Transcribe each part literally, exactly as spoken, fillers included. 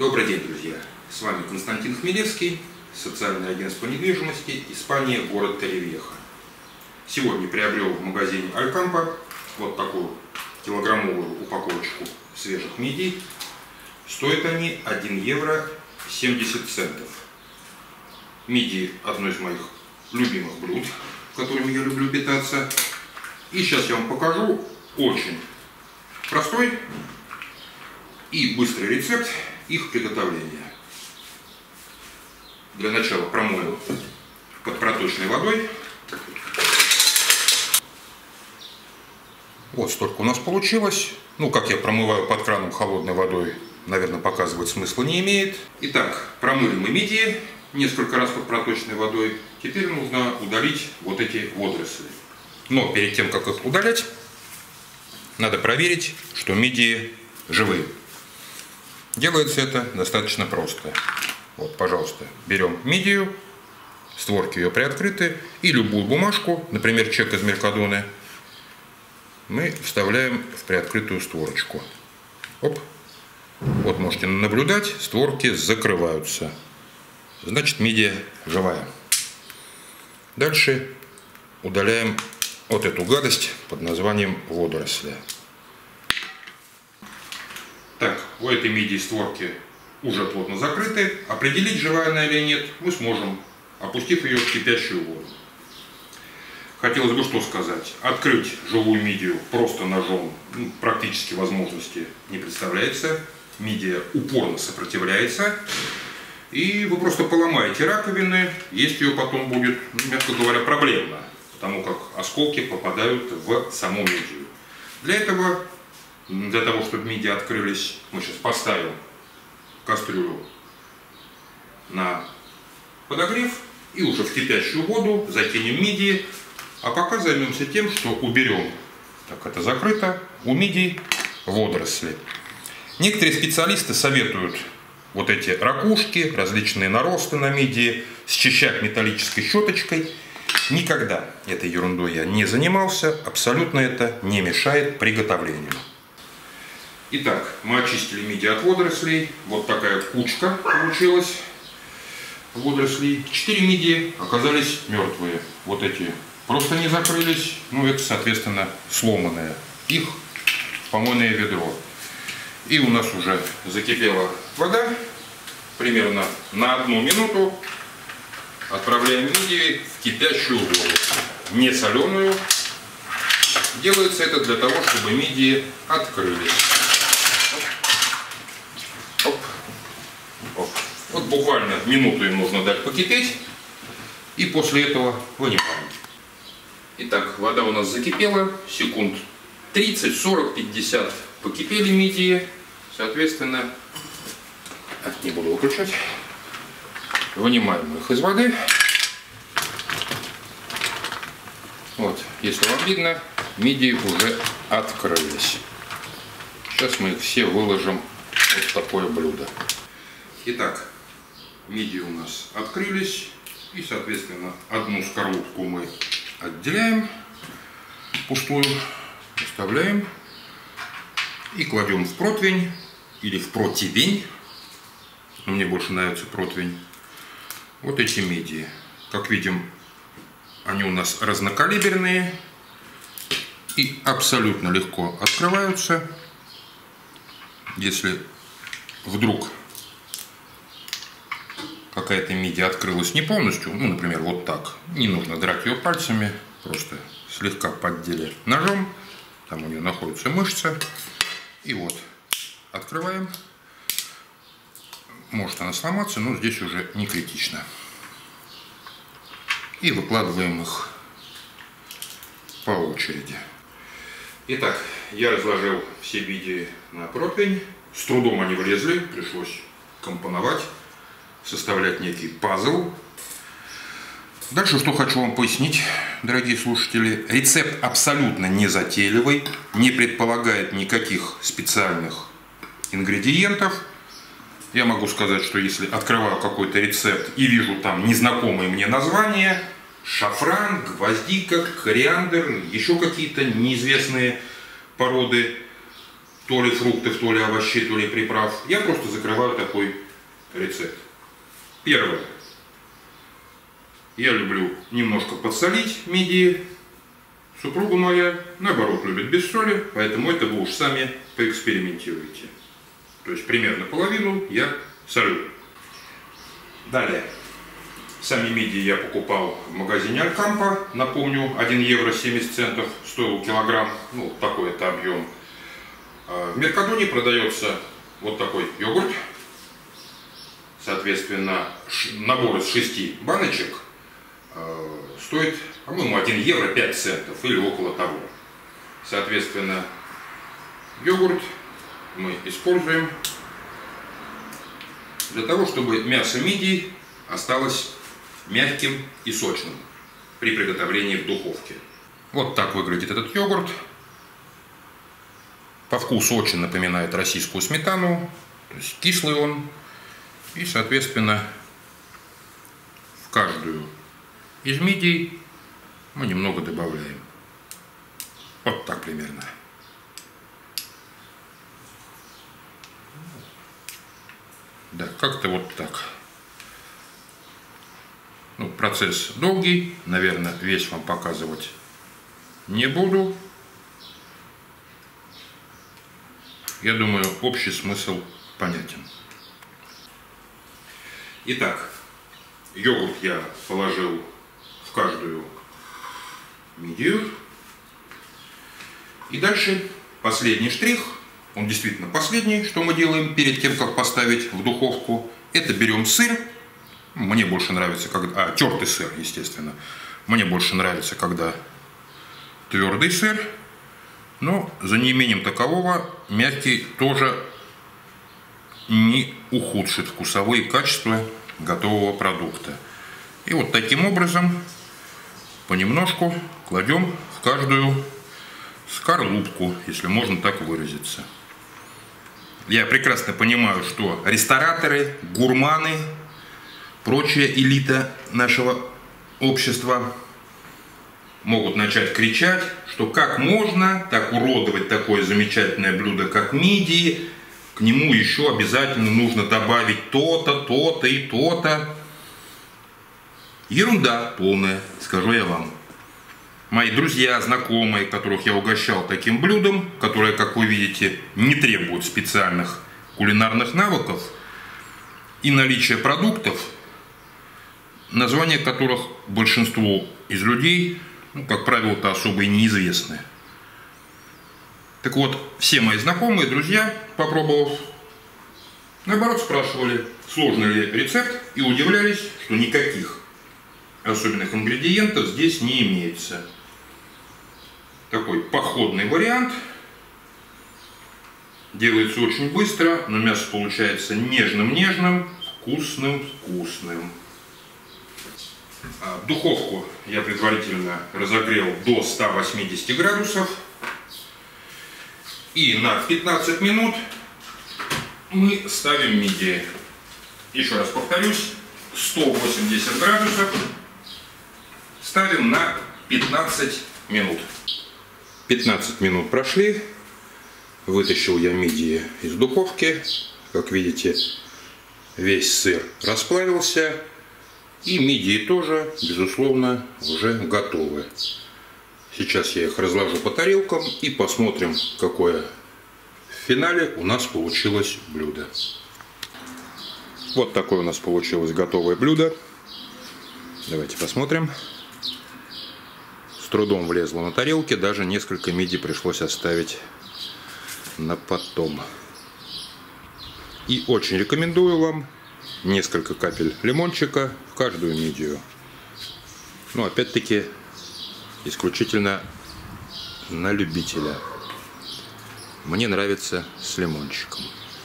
Добрый день, друзья! С вами Константин Хмелевский, социальное агентство недвижимости, Испания, город Торревьеха. Сегодня приобрел в магазине Алькампа вот такую килограммовую упаковочку свежих мидий. Стоят они один евро семьдесят центов. Мидии – одно из моих любимых блюд, которыми я люблю питаться. И сейчас я вам покажу очень простой и быстрый рецепт их приготовления. Для начала промою под проточной водой. Вот столько у нас получилось. Ну, как я промываю под краном холодной водой, наверное, показывать смысла не имеет. Итак, промыли мы мидии несколько раз под проточной водой. Теперь нужно удалить вот эти водоросли. Но перед тем, как их удалять, надо проверить, что мидии живые. Делается это достаточно просто. Вот, пожалуйста, берем мидию, створки ее приоткрыты, и любую бумажку, например, чек из Меркадоны, мы вставляем в приоткрытую створочку. Оп. Вот можете наблюдать, створки закрываются. Значит, мидия живая. Дальше удаляем вот эту гадость под названием водоросли. Так, у этой мидии створки уже плотно закрыты. Определить, живая она или нет, мы сможем, опустив ее в кипящую воду. Хотелось бы что сказать. Открыть живую мидию просто ножом ну, практически возможности не представляется. Мидия упорно сопротивляется. И вы просто поломаете раковины. Есть ее потом будет, мягко говоря, проблемно. Потому как осколки попадают в саму мидию. Для этого, для того, чтобы мидии открылись, мы сейчас поставим кастрюлю на подогрев и уже в кипящую воду закинем мидии. А пока займемся тем, что уберем, так это закрыто, у мидий водоросли. Некоторые специалисты советуют вот эти ракушки, различные наросты на мидии счищать металлической щеточкой. Никогда этой ерундой я не занимался, абсолютно это не мешает приготовлению. Итак, мы очистили мидии от водорослей. Вот такая кучка получилась водорослей. Четыре мидии оказались мертвые. Вот эти просто не закрылись. Ну, это, соответственно, сломанные. Их в помойное ведро. И у нас уже закипела вода. Примерно на одну минуту отправляем мидии в кипящую воду. Не соленую. Делается это для того, чтобы мидии открылись. Оп. Оп. Вот буквально минуту им нужно дать покипеть. И после этого вынимаем. Итак, вода у нас закипела. Секунд тридцать, сорок, пятьдесят покипели мидии. Соответственно, не буду выключать. Вынимаем их из воды. Вот, если вам видно, мидии уже открылись. Сейчас мы их все выложим вот в такое блюдо. Итак, мидии у нас открылись. И, соответственно, одну скорлупку мы отделяем, пустую, оставляем. И кладем в противень или в противень. Но мне больше нравится противень. Вот эти мидии. Как видим, они у нас разнокалиберные и абсолютно легко открываются. Если вдруг какая-то мидия открылась не полностью, ну, например, вот так, не нужно драть ее пальцами, просто слегка поддели ножом, там у нее находится мышца, и вот открываем. Может она сломаться, но здесь уже не критично. И выкладываем их по очереди. Итак, я разложил все мидии на противень. С трудом они влезли, пришлось компоновать, составлять некий пазл. Дальше что хочу вам пояснить, дорогие слушатели. Рецепт абсолютно не затейливый, не предполагает никаких специальных ингредиентов. Я могу сказать, что если открываю какой-то рецепт и вижу там незнакомые мне названия, шафран, гвоздика, кориандр, еще какие-то неизвестные породы, то ли фруктов, то ли овощей, то ли приправ, я просто закрываю такой рецепт. Первое. Я люблю немножко подсолить мидии. Супруга моя, наоборот, любит без соли, поэтому это вы уж сами поэкспериментируете. То есть примерно половину я солю. Далее. Сами мидии я покупал в магазине Алькампа. Напомню, один евро семьдесят центов стоил килограмм. Ну, такой это объем. В Меркадоне продается вот такой йогурт. Соответственно, набор из шести баночек стоит, по-моему, один евро пять центов или около того. Соответственно, йогурт мы используем для того, чтобы мясо мидий осталось мягким и сочным при приготовлении в духовке. Вот так выглядит этот йогурт. По вкусу очень напоминает российскую сметану, то есть кислый он. И, соответственно, в каждую из мидий мы немного добавляем. Вот так примерно. Да, как-то вот так. Ну, процесс долгий, наверное, весь вам показывать не буду. Я думаю, общий смысл понятен. Итак, йогурт я положил в каждую мидию. И дальше последний штрих, он действительно последний, что мы делаем перед тем, как поставить в духовку. Это берем сыр. Мне больше нравится, когда... А, тертый сыр, естественно. Мне больше нравится, когда твердый сыр. Но за неимением такового мягкий тоже не ухудшит вкусовые качества готового продукта. И вот таким образом понемножку кладем в каждую скорлупку, если можно так выразиться. Я прекрасно понимаю, что рестораторы, гурманы, прочая элита нашего общества могут начать кричать, что как можно так уродовать такое замечательное блюдо, как мидии. К нему еще обязательно нужно добавить то-то, то-то и то-то. Ерунда полная, скажу я вам. Мои друзья, знакомые, которых я угощал таким блюдом, которое, как вы видите, не требует специальных кулинарных навыков и наличия продуктов, названия которых большинству из людей, ну, как правило-то, особо и неизвестны. Так вот, все мои знакомые, друзья, попробовав, наоборот спрашивали, сложный ли рецепт, и удивлялись, что никаких особенных ингредиентов здесь не имеется. Такой походный вариант. Делается очень быстро, но мясо получается нежным-нежным, вкусным-вкусным. Духовку я предварительно разогрел до ста восьмидесяти градусов. И на пятнадцать минут мы ставим мидии. Еще раз повторюсь, сто восемьдесят градусов ставим на пятнадцать минут. пятнадцать минут прошли. Вытащил я мидии из духовки. Как видите, весь сыр расплавился. И мидии тоже, безусловно, уже готовы. Сейчас я их разложу по тарелкам и посмотрим, какое в финале у нас получилось блюдо. Вот такое у нас получилось готовое блюдо. Давайте посмотрим. С трудом влезло на тарелке, даже несколько мидий пришлось оставить на потом. И очень рекомендую вам несколько капель лимончика в каждую мидию. Но опять-таки исключительно на любителя. Мне нравится с лимончиком.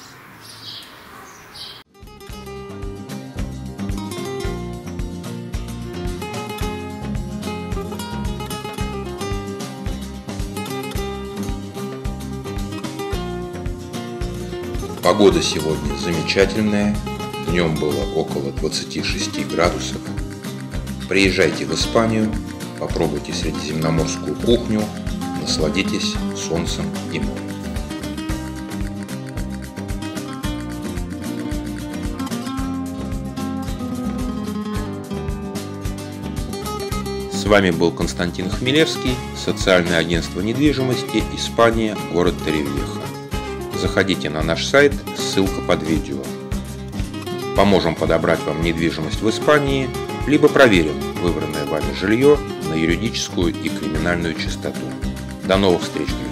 Погода сегодня замечательная. Днем было около двадцати шести градусов. Приезжайте в Испанию, попробуйте средиземноморскую кухню, насладитесь солнцем и морем. С вами был Константин Хмелевский, социальное агентство недвижимости «Испания», город Торревьеха. Заходите на наш сайт, ссылка под видео. Поможем подобрать вам недвижимость в Испании, либо проверим выбранное вами жилье на юридическую и криминальную чистоту. До новых встреч!